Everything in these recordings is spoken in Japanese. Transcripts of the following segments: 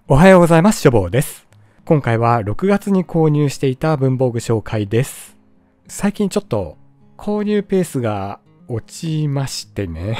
おはようございます。しょぼうです。今回は6月に購入していた文房具紹介です。最近ちょっと購入ペースが落ちましてね。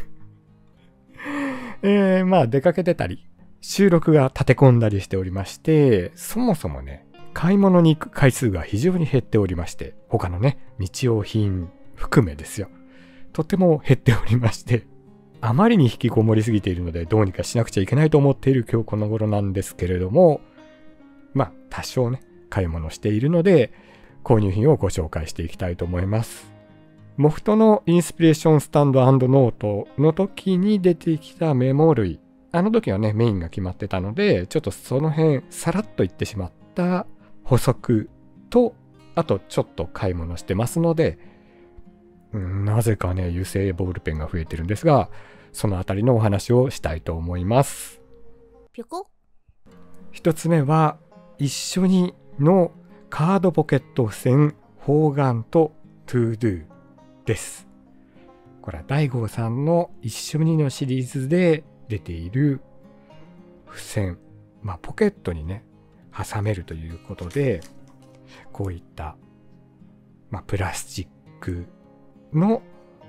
出かけてたり、収録が立て込んだりしておりまして、そもそもね、買い物に行く回数が非常に減っておりまして、他のね、日用品含めですよ。とても減っておりまして、あまりに引きこもりすぎているのでどうにかしなくちゃいけないと思っている今日この頃なんですけれども、多少ね、買い物しているので購入品をご紹介していきたいと思います。モフトのインスピレーションスタンド&ノートの時に出てきたメモ類、あの時はねメインが決まってたので、ちょっとその辺さらっと言ってしまった補足と、あとちょっと買い物してますので、なぜかね油性ボールペンが増えてるんですが、そのあたりのお話をしたいと思います。 ぴょこ。 一つ目は一緒にのカードポケット付箋方眼とトゥードゥです。これは大悟さんの一緒にのシリーズで出ている付箋、ポケットにね挟めるということで、こういったプラスチックの、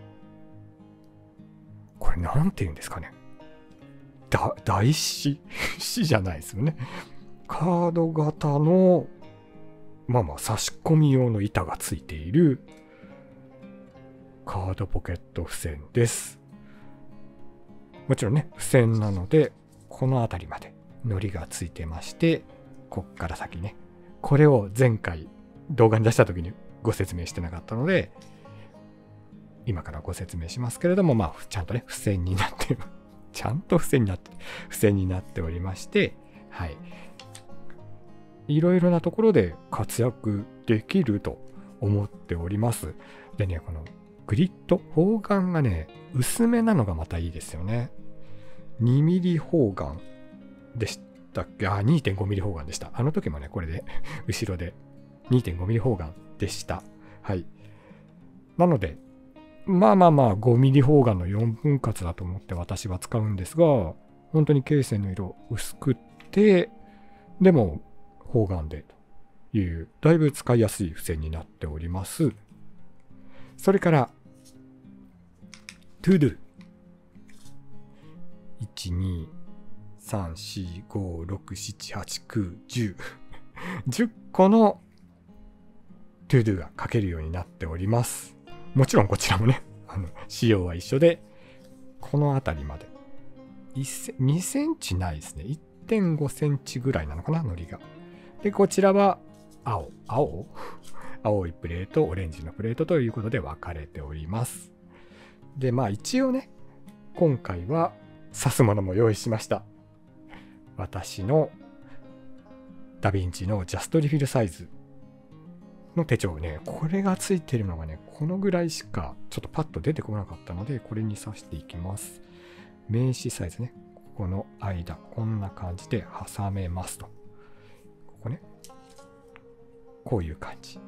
これなんて言うんですかね、台紙紙じゃないですよね。カード型の差し込み用の板がついているカードポケット付箋です。もちろんね付箋なのでこの辺りまで糊がついてまして、こっから先ね、これを前回動画に出した時にご説明してなかったので今からご説明しますけれども、ちゃんとね付箋になってちゃんと付箋になっておりまして、はい、いろいろなところで活躍できると思っております。でね、このグリッド方眼がね薄めなのがまたいいですよね。2ミリ方眼でしたっけ？ 2.5 ミリ方眼でした。あの時もねこれで後ろで 2.5 ミリ方眼でした。はい。なので5ミリ方眼の4分割だと思って私は使うんですが、本当に罫線の色薄くってでも方眼でというだいぶ使いやすい付箋になっております。それからトゥードゥ 1,2,3,4,5,6,7,8,9,10 10個のトゥードゥが書けるようになっております。もちろんこちらもね仕様は一緒で、この辺りまで2センチないですね。 1.5 センチぐらいなのかな、糊が。でこちらは青いプレート、オレンジのプレートということで分かれております。で一応ね今回は刺すものも用意しました。私のダヴィンチのジャストリフィルサイズの手帳ね、これがついてるのがねこのぐらいしかちょっとパッと出てこなかったので、これに刺していきます。名刺サイズね、ここの間こんな感じで挟めますと。ここね、こういう感じ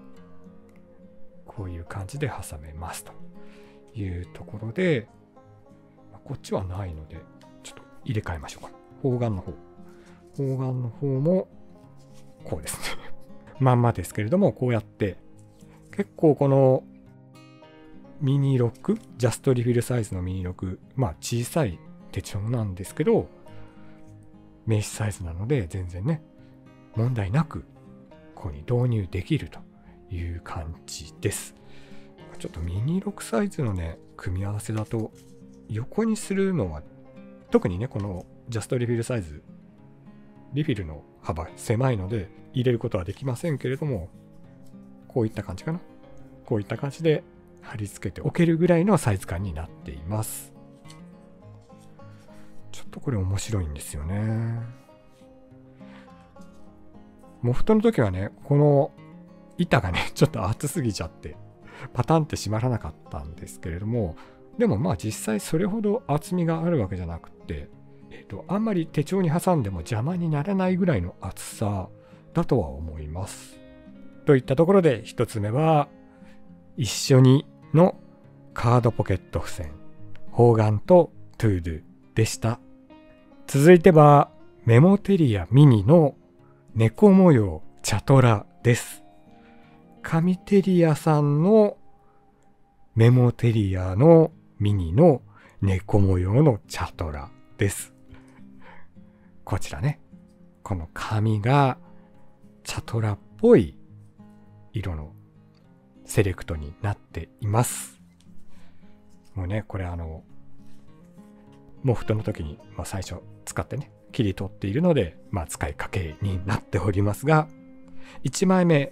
で挟めますというところで、こっちはないのでちょっと入れ替えましょうか。方眼の方もこうですねまんまですけれども、こうやって結構このミニロック、ジャストリフィルサイズのミニロック、小さい手帳なんですけど名刺サイズなので全然ね問題なくここに導入できるという感じです。ちょっとミニロックサイズのね組み合わせだと横にするのは、特にねこのジャストリフィルサイズリフィルの幅狭いので入れることはできませんけれども、こういった感じかな、こういった感じで貼り付けておけるぐらいのサイズ感になっています。ちょっとこれ面白いんですよね。モフトの時はねこの板がねちょっと厚すぎちゃってパタンって閉まらなかったんですけれども、でも実際それほど厚みがあるわけじゃなくて、あんまり手帳に挟んでも邪魔にならないぐらいの厚さだとは思います。といったところで一つ目は一緒にのカードポケット付箋方眼とトゥードゥでした。続いてはメモテリアミニの猫模様チャトラです。紙テリアさんのメモテリアのミニの猫模様のチャトラです。こちらね、この紙がチャトラっぽい色のセレクトになっています。もうね、これモフトの時に、最初使ってね、切り取っているので、使いかけになっておりますが、1枚目、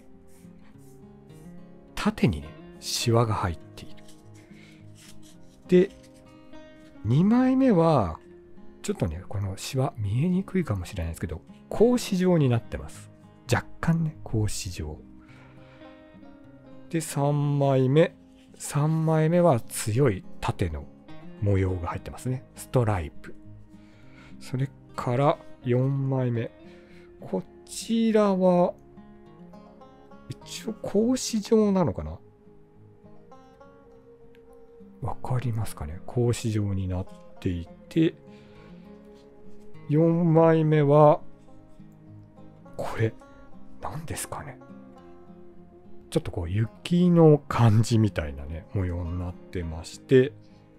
縦にね、シワが入っている。で、2枚目は、ちょっとね、このシワ見えにくいかもしれないですけど、格子状になってます。若干ね、格子状。で、3枚目は強い縦の模様が入ってますね。ストライプ。それから4枚目。こちらは、一応格子状なのかな？わかりますかね？格子状になっていて、4枚目は、これ、何ですかね？ちょっとこう雪の感じみたいなね、模様になってまして、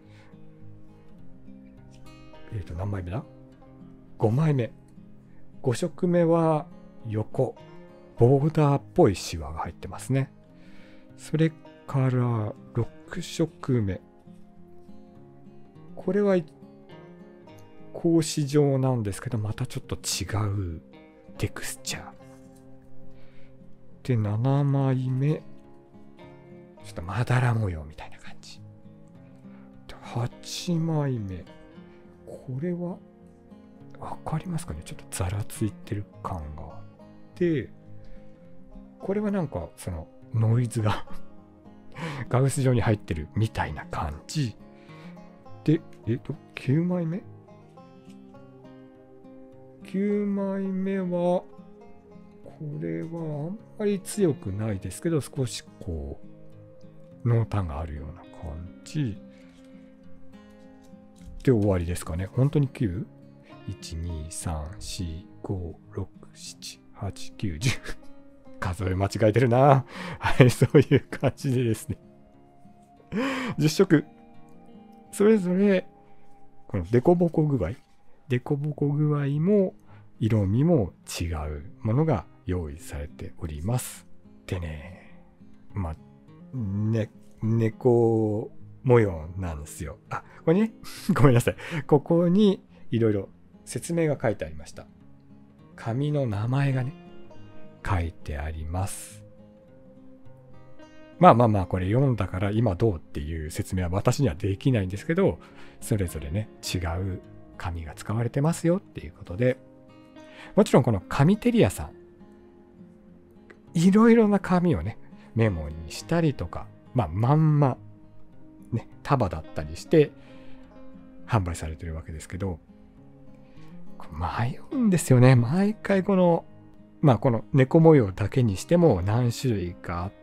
何枚目だ？ 5 枚目。5色目は横、ボーダーっぽいシワが入ってますね。それから6色目。これは格子状なんですけど、またちょっと違うテクスチャー。で、7枚目。ちょっとまだら模様みたいな感じ。で、8枚目。これは、わかりますかね？ちょっとざらついてる感があって、これはなんか、そのノイズがガウス状に入ってるみたいな感じ。で、9枚目 ?9 枚目は、これはあんまり強くないですけど、少しこう、濃淡があるような感じ。で終わりですかね。本当に 9？ 1、2、3、4、5、6、7、8、9、10。数え間違えてるな。はい、そういう感じでですね。10色。それぞれ、このデコボコ具合も、色味も違うものが用意されております。でね、猫模様なんですよ。あ、これね、ごめんなさい。ここにいろいろ説明が書いてありました。紙の名前がね、書いてあります。これ読んだから今どうっていう説明は私にはできないんですけど、それぞれね、違う紙が使われてますよっていうことで、もちろんこの紙テリアさん、いろいろな紙をね、メモにしたりとか、まんま、ね、束だったりして販売されてるわけですけど、迷うんですよね。毎回この猫模様だけにしても何種類かあって、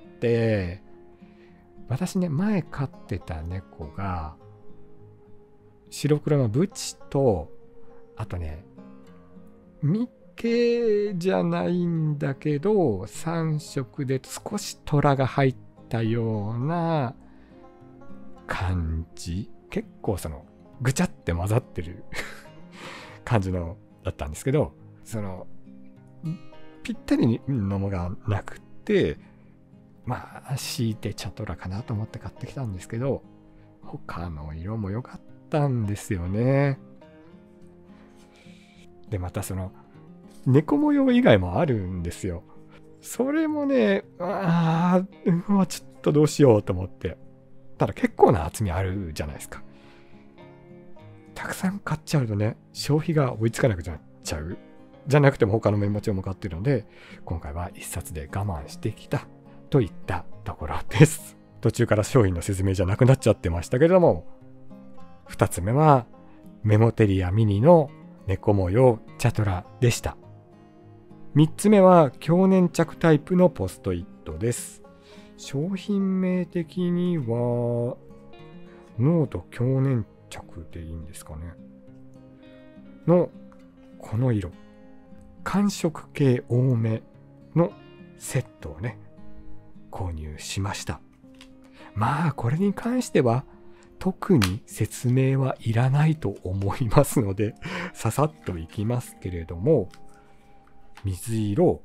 私ね、前飼ってた猫が、白黒のブチと、あとね、ミッケじゃないんだけど、3色で少しトラが入ったような感じ。結構ぐちゃって混ざってる感じのだったんですけど、ぴったりのものがなくって、強いてチャトラかなと思って買ってきたんですけど、他の色も良かったんですよね。で、また猫模様以外もあるんですよ。それもね、ちょっとどうしようと思って。ただ結構な厚みあるじゃないですか。たくさん買っちゃうとね、消費が追いつかなくなっちゃう。じゃなくても他のメモ帳も買ってるので、今回は一冊で我慢してきたといったところです。途中から商品の説明じゃなくなっちゃってましたけれども、2つ目はメモテリアミニの猫模様チャトラでした。3つ目は強粘着タイプのポストイットです。商品名的にはノート強粘着でいいんですかねのこの色寒色系多めのセットをね、購入しました。まあこれに関しては特に説明はいらないと思いますのでささっといきますけれども、水色、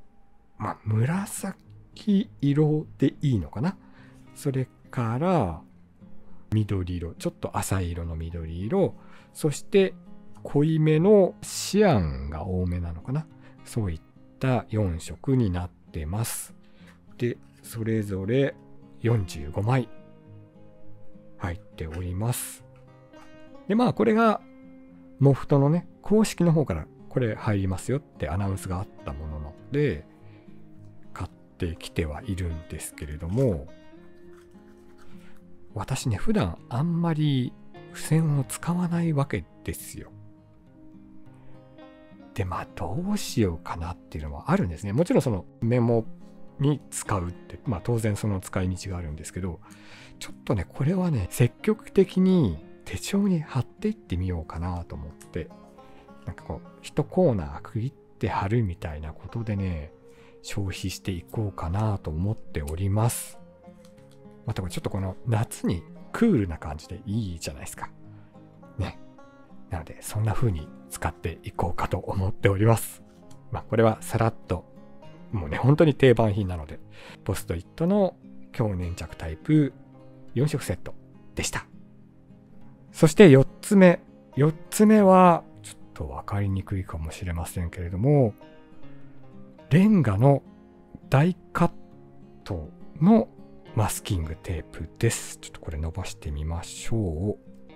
紫色でいいのかな。それから緑色、ちょっと浅い色の緑色、そして濃いめのシアンが多めなのかな。そういった4色になってます。で、それぞれ45枚入っております。で、これがモフトのね、公式の方からこれ入りますよってアナウンスがあったものなので、買ってきてはいるんですけれども、私ね、普段あんまり付箋を使わないわけですよ。で、どうしようかなっていうのもあるんですね。もちろんそのメモに使うって、当然その使い道があるんですけど、ちょっとね、これはね、積極的に手帳に貼っていってみようかなと思って、一コーナー区切って貼るみたいなことでね、消費していこうかなと思っております。ちょっとこの夏にクールな感じでいいじゃないですか。ね。なので、そんな風に使っていこうかと思っております。これはさらっと、もうね、本当に定番品なので、ポストイットの強粘着タイプ4色セットでした。そして4つ目。4つ目は、ちょっと分かりにくいかもしれませんけれども、レンガの大カットのマスキングテープです。ちょっとこれ伸ばしてみましょう。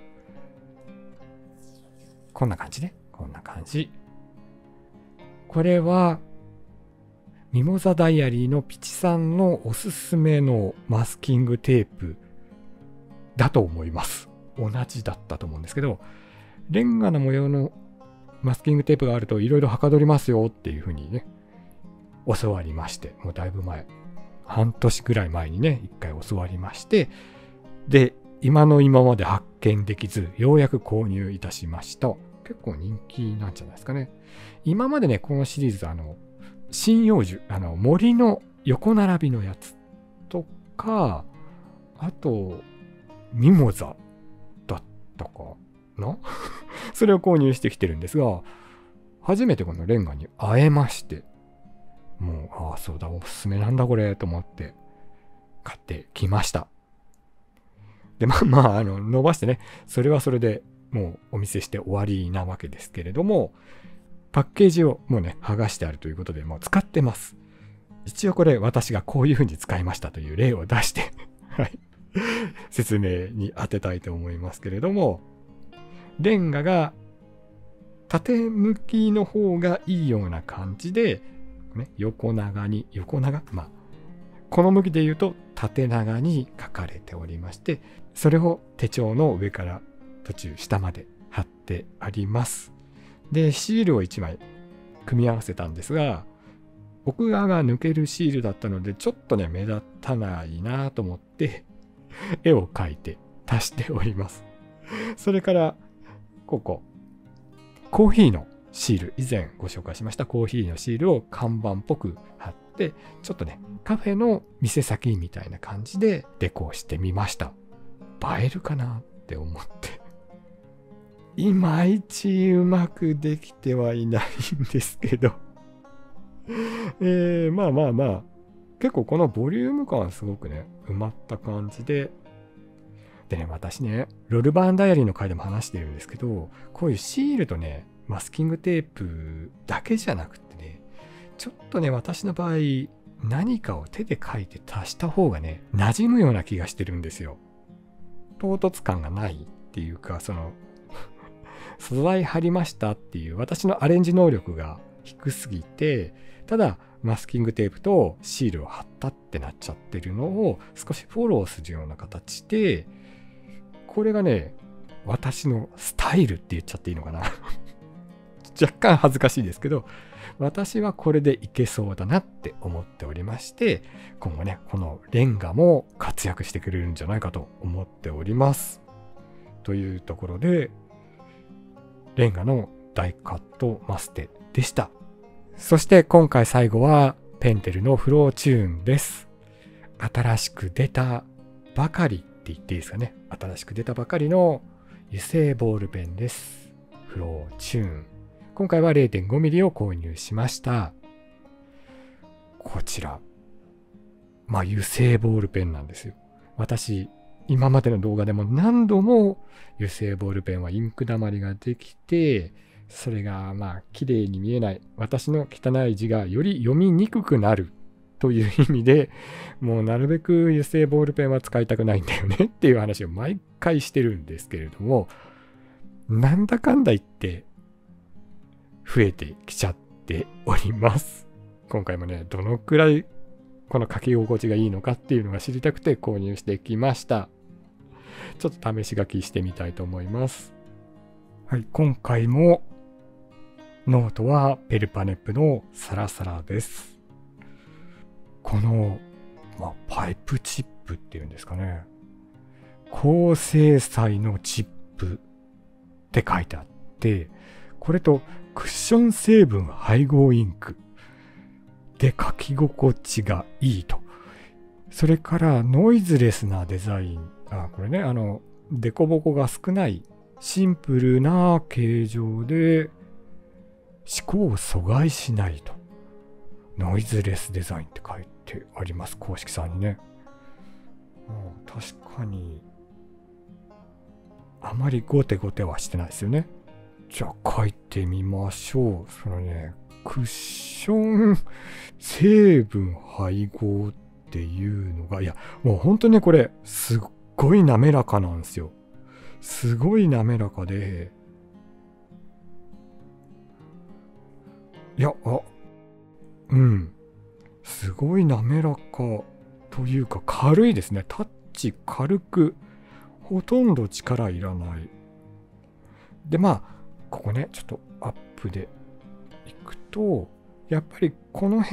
こんな感じね。こんな感じ。これは、ミモザダイアリーのピチさんのおすすめのマスキングテープだと思います。同じだったと思うんですけど、レンガの模様のマスキングテープがあるといろいろはかどりますよっていう風にね、教わりまして、もうだいぶ前、半年ぐらい前にね、一回教わりまして、で、今まで発見できず、ようやく購入いたしました。結構人気なんじゃないですかね。今までね、このシリーズ、針葉樹、森の横並びのやつとか、あと、ミモザだったかなそれを購入してきてるんですが、初めてこのレンガに会えまして、もう、そうだ、おすすめなんだこれ、と思って買ってきました。で、伸ばしてね、それはそれでもうお見せして終わりなわけですけれども、パッケージをもうね、剥がしてあるということで、もう使ってます。一応これ、私がこういう風に使いましたという例を出してはい、説明に当てたいと思いますけれども、レンガが縦向きの方がいいような感じで、横長、この向きで言うと縦長に書かれておりまして、それを手帳の上から途中下まで貼ってあります。で、シールを1枚組み合わせたんですが、奥側が抜けるシールだったのでちょっとね、目立たないなと思って絵を描いて足しております。それからコーヒーのシール、以前ご紹介しましたコーヒーのシールを看板っぽく貼って、ちょっとね、カフェの店先みたいな感じでデコしてみました。映えるかなって思っていまいちうまくできてはいないんですけど結構このボリューム感はすごくね、埋まった感じで、でね、私ね、ロルバーンダイアリーの回でも話してるんですけど、こういうシールとね、マスキングテープだけじゃなくてね、ちょっとね、私の場合、何かを手で書いて足した方がね、馴染むような気がしてるんですよ。唐突感がないっていうか、素材貼りましたっていう私のアレンジ能力が低すぎて、ただマスキングテープとシールを貼ったってなっちゃってるのを少しフォローするような形で、これがね、私のスタイルって言っちゃっていいのかな若干恥ずかしいですけど、私はこれでいけそうだなって思っておりまして、今後ね、このレンガも活躍してくれるんじゃないかと思っております。というところで、レンガの大カットマステでした。 そして今回最後はペンテルのフローチューンです。新しく出たばかりって言っていいですかね。新しく出たばかりの油性ボールペンです。フローチューン。今回は 0.5mm を購入しました。こちら。油性ボールペンなんですよ。私、今までの動画でも何度も油性ボールペンはインク溜まりができて、それが綺麗に見えない。私の汚い字がより読みにくくなるという意味で、もうなるべく油性ボールペンは使いたくないんだよねっていう話を毎回してるんですけれども、なんだかんだ言って増えてきちゃっております。今回もね、どのくらいこの書き心地がいいのかっていうのが知りたくて購入してきました。ちょっと試し書きしてみたいと思います。はい、今回もノートはペルパネップのサラサラです。この、パイプチップっていうんですかね。高精細のチップって書いてあって、これとクッション成分配合インクで書き心地がいいと。それからノイズレスなデザイン。これね、デコボコが少ないシンプルな形状で思考を阻害しないと。ノイズレスデザインって書いてあります。公式さんにね。確かにあまりゴテゴテはしてないですよね。じゃあ書いてみましょう。そのね、クッション成分配合っていうのが、もう本当にね、これすっごい滑らかなんですよ。すごい滑らかで、すごい滑らかというか軽いですね。タッチ軽く、ほとんど力いらない。で、ここね、ちょっとアップでいくと、やっぱりこの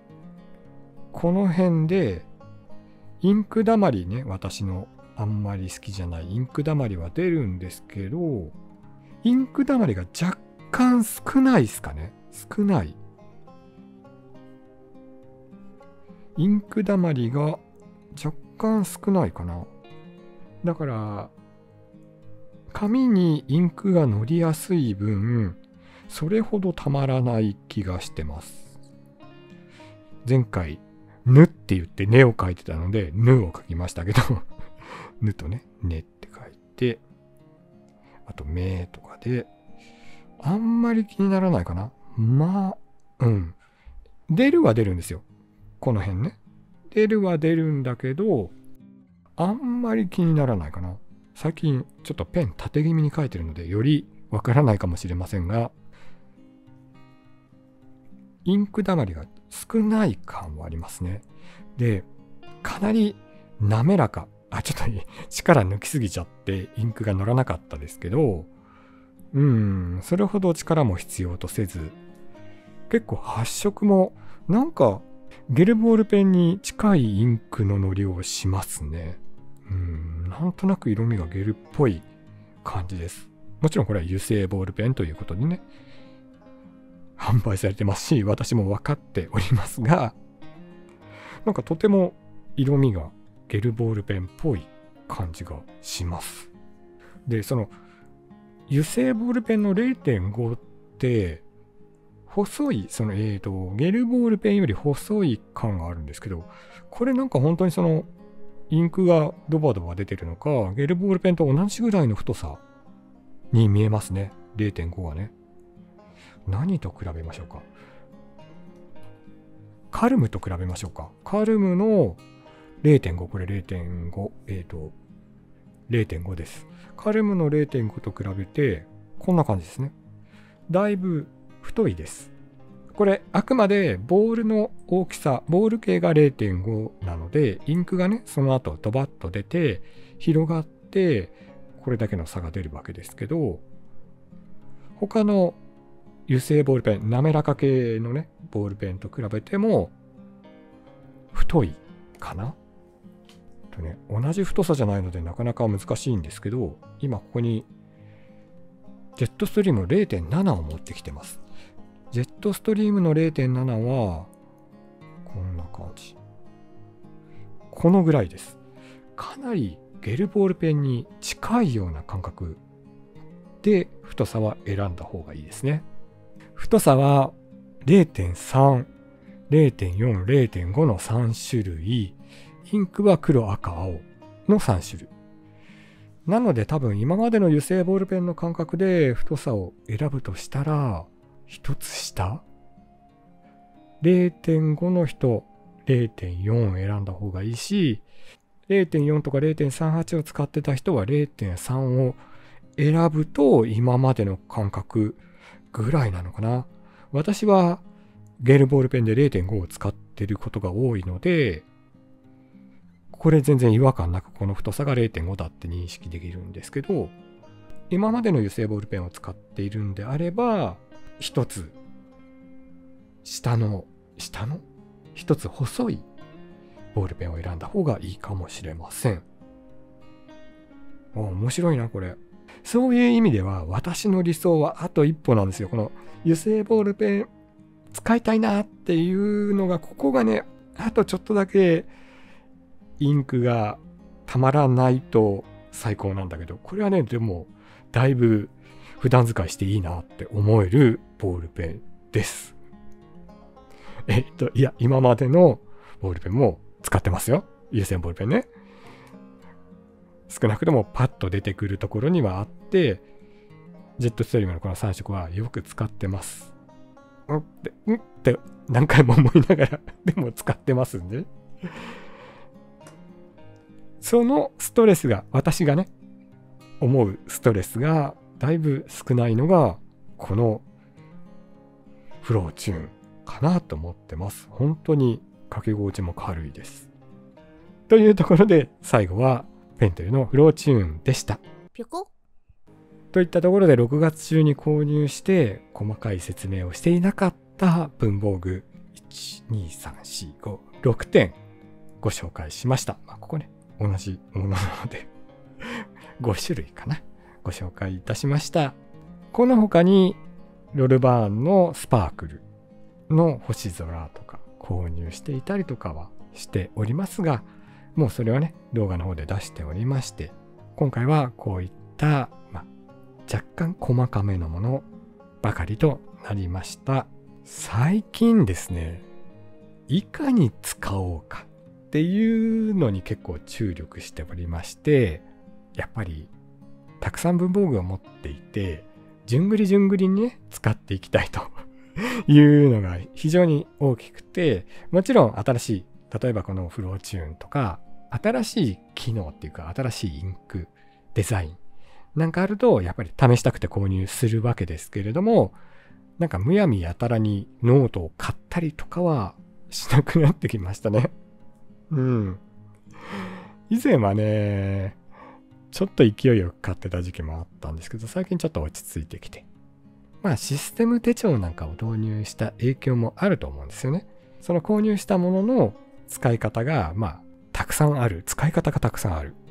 辺で、インク溜まりね、私のあんまり好きじゃないインク溜まりは出るんですけど、インク溜まりが若干少ないですかね。少ない。インク溜まりが若干少ないかな。だから、紙にインクが乗りやすい分、それほどたまらない気がしてます。前回、ぬって言ってねを書いてたので、ぬを書きましたけど、ぬとね、ねって書いて、あとめとかで、あんまり気にならないかな。出るは出るんですよ。この辺ね。出るは出るんだけど、あんまり気にならないかな。最近ちょっとペン縦気味に書いてるのでよりわからないかもしれませんが、インク溜まりが少ない感はありますね。で、かなり滑らか。ちょっと力抜きすぎちゃってインクが乗らなかったですけど、それほど力も必要とせず、結構発色もなんかゲルボールペンに近いインクの乗りをしますね。なんとなく色味がゲルっぽい感じです。もちろんこれは油性ボールペンということでね、販売されてますし、私も分かっておりますが、なんかとても色味がゲルボールペンっぽい感じがします。で、その油性ボールペンの 0.5 って細い、ゲルボールペンより細い感があるんですけど、これなんか本当にインクがドバドバ出てるのか、ゲルボールペンと同じぐらいの太さに見えますね。0.5 はね。何と比べましょうか。カルムと比べましょうか。カルムの 0.5、これ 0.5、0.5 です。カルムの 0.5 と比べて、こんな感じですね。だいぶ太いです。これ、あくまでボールの大きさ、ボール径が 0.5 なので、インクがね、その後ドバッと出て、広がって、これだけの差が出るわけですけど、他の油性ボールペン、滑らか系のね、ボールペンと比べても、太いかな。同じ太さじゃないのでなかなか難しいんですけど、今ここにジェットストリーム 0.7 を持ってきてます。 ジェットストリームの 0.7 はこんな感じ。このぐらいです。かなりゲルボールペンに近いような感覚で太さは選んだ方がいいですね。太さは 0.3、0.4、0.5 の3種類、インクは黒、赤、青の3種類。なので多分今までの油性ボールペンの感覚で太さを選ぶとしたら、一つ下 0.5 の人 0.4 を選んだ方がいいし、0.4 とか 0.38 を使ってた人は 0.3 を選ぶと今までの感覚ぐらいなのかな。私はゲルボールペンで 0.5 を使ってることが多いので、これ全然違和感なくこの太さが 0.5 だって認識できるんですけど、今までの油性ボールペンを使っているんであれば、一つ下の一つ細いボールペンを選んだ方がいいかもしれません。面白いなこれ。そういう意味では私の理想はあと一歩なんですよ。この油性ボールペン使いたいなっていうのが、ここがね、あとちょっとだけインクがたまらないと最高なんだけど、これはね、でもだいぶ普段使いしていいなって思えるボールペンです。いや、今までのボールペンも使ってますよ。油性ボールペンね。少なくともパッと出てくるところにはあって、ジェットストリームのこの3色はよく使ってます。って何回も思いながらでも使ってますんで。そのストレスが、私がね、思うストレスがだいぶ少ないのが、このフローチューンかなと思ってます。本当に書き心地も軽いです。というところで、最後はペンテルのフローチューンでした。 ぴょこ。 といったところで、6月中に購入して細かい説明をしていなかった文房具1,2,3,4,5,6点ご紹介しました。ここね、同じものなので5種類かな、ご紹介いたしました。この他にロルバーンのスパークルの星空とか購入していたりとかはしておりますが、もうそれはね、動画の方で出しておりまして、今回はこういった、若干細かめのものばかりとなりました。最近ですね、いかに使おうかっていうのに結構注力しておりまして、やっぱりたくさん文房具を持っていて、順繰りにね、使っていきたいというのが非常に大きくて、もちろん新しい、例えばこのフローチューンとか、新しい機能っていうか、新しいインク、デザインなんかあると、やっぱり試したくて購入するわけですけれども、なんかむやみやたらにノートを買ったりとかはしなくなってきましたね。以前はね、ちょっと勢いよく買ってた時期もあったんですけど、最近ちょっと落ち着いてきて。システム手帳なんかを導入した影響もあると思うんですよね。その購入したものの使い方が、たくさんある。使い方がたくさんある。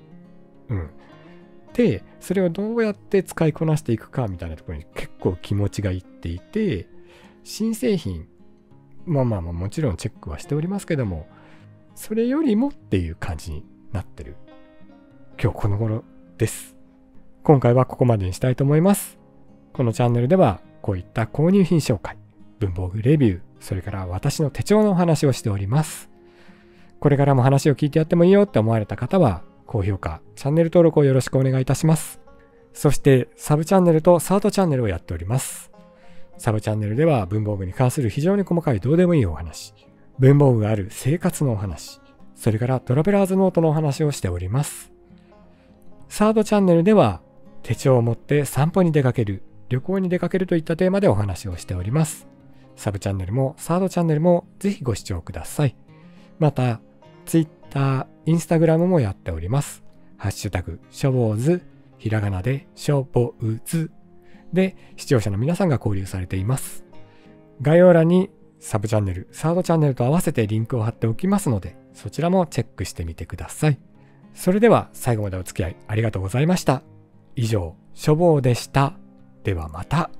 で、それをどうやって使いこなしていくかみたいなところに結構気持ちがいっていて、新製品、もちろんチェックはしておりますけども、それよりもっていう感じになってる今日この頃です。今回はここまでにしたいと思います。このチャンネルではこういった購入品紹介、文房具レビュー、それから私の手帳のお話をしております。これからも話を聞いてやってもいいよって思われた方は、高評価、チャンネル登録をよろしくお願いいたします。そしてサブチャンネルとサードチャンネルをやっております。サブチャンネルでは文房具に関する非常に細かいどうでもいいお話、文房具がある生活のお話、それからトラベラーズノートのお話をしております。サードチャンネルでは手帳を持って散歩に出かける、旅行に出かけるといったテーマでお話をしております。サブチャンネルもサードチャンネルもぜひご視聴ください。また、Twitter、Instagram もやっております。ハッシュタグ、しょぼうず、ひらがなでしょぼうずで視聴者の皆さんが交流されています。概要欄にサブチャンネル、サードチャンネルと合わせてリンクを貼っておきますので、そちらもチェックしてみてください。それでは最後までお付き合いありがとうございました。以上、しょぼうでした。ではまた。